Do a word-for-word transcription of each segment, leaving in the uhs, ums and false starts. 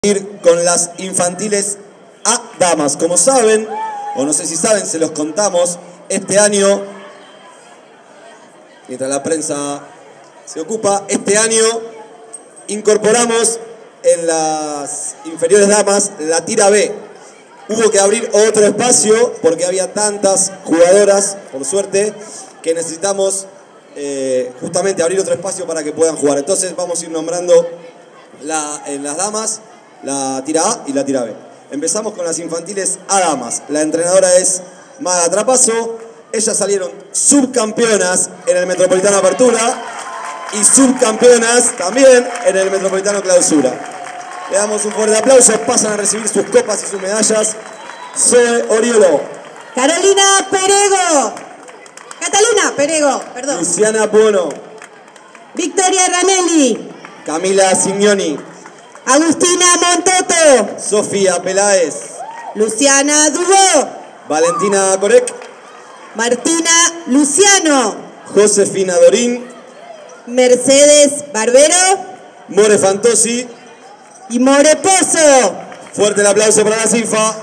Ir con las infantiles A damas. Como saben, o no sé si saben, se los contamos, este año, mientras la prensa se ocupa, este año incorporamos en las inferiores damas la tira B. Hubo que abrir otro espacio porque había tantas jugadoras, por suerte, que necesitamos eh, justamente abrir otro espacio para que puedan jugar. Entonces vamos a ir nombrando la, en las damas la tira A y la tira B. Empezamos con las infantiles A damas. La entrenadora es Maga Trapazo. Ellas salieron subcampeonas en el Metropolitano Apertura y subcampeonas también en el Metropolitano Clausura. Le damos un fuerte aplauso. Pasan a recibir sus copas y sus medallas. Zoe Oriolo, Carolina Perego, Catalina Perego, perdón. Luciana Buono, Victoria Ranelli, Camila Signoni, Agustina Montoto, Sofía Peláez, Luciana Dubó, Valentina Corec, Martina Luciano, Josefina Dorín, Mercedes Barbero More Fantosi y More Pozo. Fuerte el aplauso para la CINFA.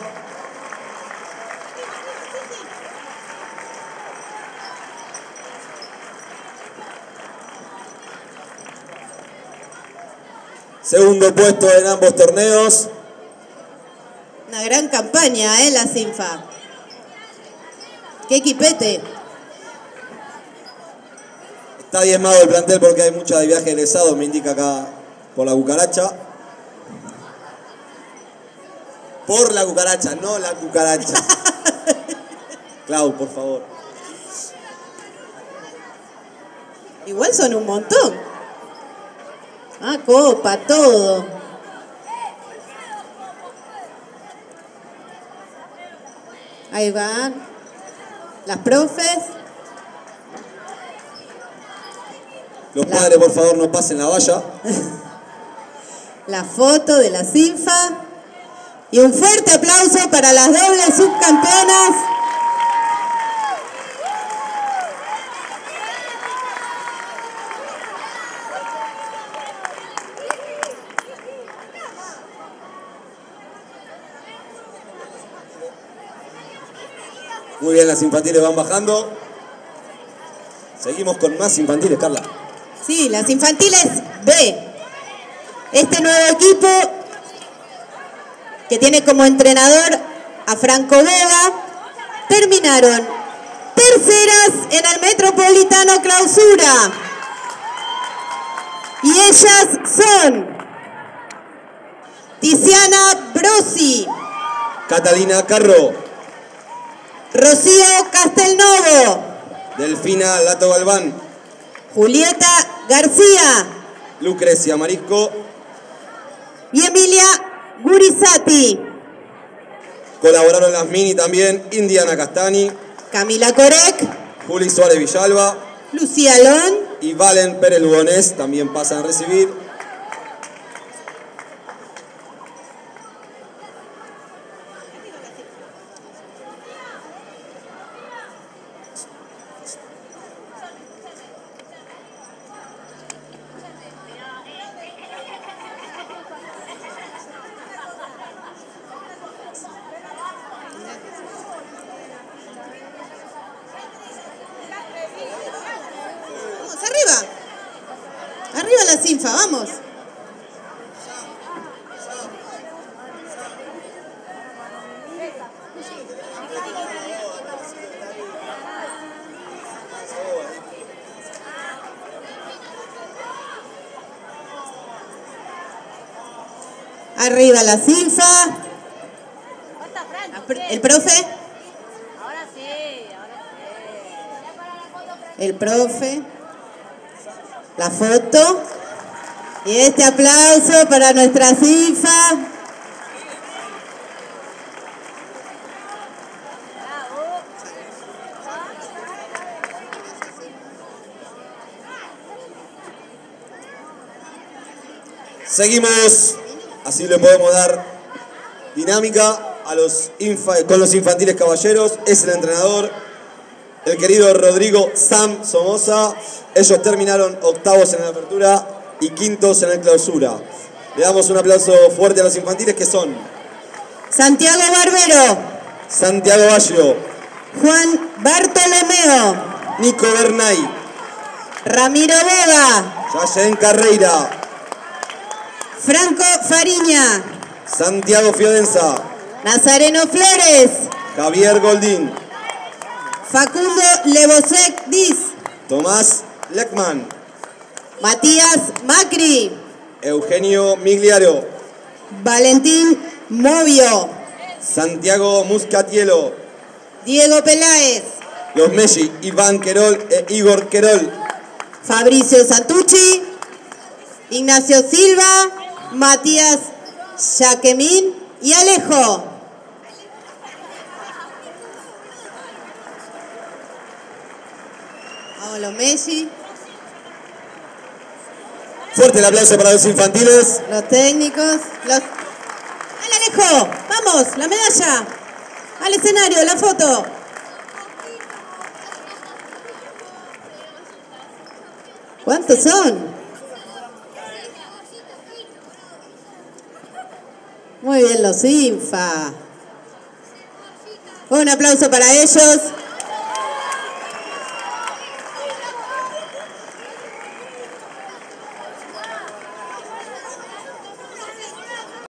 Segundo puesto en ambos torneos. Una gran campaña, ¿eh? La CINFA. ¡Qué equipete! Está diezmado el plantel porque hay mucha de viaje egresado, me indica acá por la cucaracha. Por la cucaracha, no la cucaracha. Clau, por favor. Igual son un montón. Ah, copa, todo. Ahí van las profes. Los padres, por favor, no pasen la valla. La foto de la CINFA. Y un fuerte aplauso para las dobles subcampeonas. Muy bien, las infantiles van bajando. Seguimos con más infantiles, Carla. Sí, las infantiles B. Este nuevo equipo que tiene como entrenador a Franco Vega, terminaron terceras en el Metropolitano Clausura. Y ellas son Tiziana Brosi, Catalina Carro, Rocío Castelnovo, Delfina Lato Galván, Julieta García Lucrecia Marisco y Emilia Gurizati. Colaboraron las mini también Indiana Castani, Camila Corec, Juli Suárez Villalba Lucía Lón y Valen Pérez Lugones también pasan a recibir. Vamos, arriba. Arriba la CINFA, vamos. Arriba la CINFA. El profe. Ahora sí, ahora sí. El profe. La foto. Y este aplauso para nuestra CINFA. Seguimos, así le podemos dar dinámica a los infa con los infantiles caballeros. Es el entrenador, el querido Rodrigo Sam Somoza. Ellos terminaron octavos en la apertura y quintos en el clausura. Le damos un aplauso fuerte a los infantiles que son Santiago Barbero, Santiago Baggio, Juan Bartolomeo, Nico Bernay, Ramiro Vega, Yayen Carreira, Franco Fariña, Santiago Fiodenza, Nazareno Flores, Javier Goldín, Facundo Lebosec Diz, Tomás Leckman, Matías Macri, Eugenio Migliaro, Valentín Movio, Santiago Muscatielo, Diego Peláez, los Messi, Iván Querol e Igor Querol, Fabricio Santucci, Ignacio Silva, Matías Jaquemín y Alejo. Vamos los Messi, Fuerte el aplauso para los infantiles. los técnicos, los... ¡Al Alejo! ¡Vamos! ¡La medalla! ¡Al escenario! ¡La foto! ¿Cuántos son? Muy bien los Infa. Un aplauso para ellos.